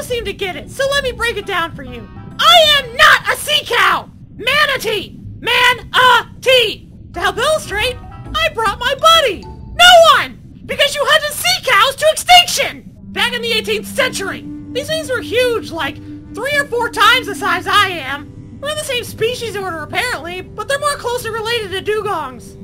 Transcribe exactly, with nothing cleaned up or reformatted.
don't seem to get it, so let me break it down for you. I am not a sea cow! Manatee! Man-a-tee! To help illustrate, I brought my buddy! No one! Because you hunted sea cows to extinction! Back in the eighteenth century! These things were huge, like three or four times the size I am. We're in the same species order apparently, but they're more closely related to dugongs.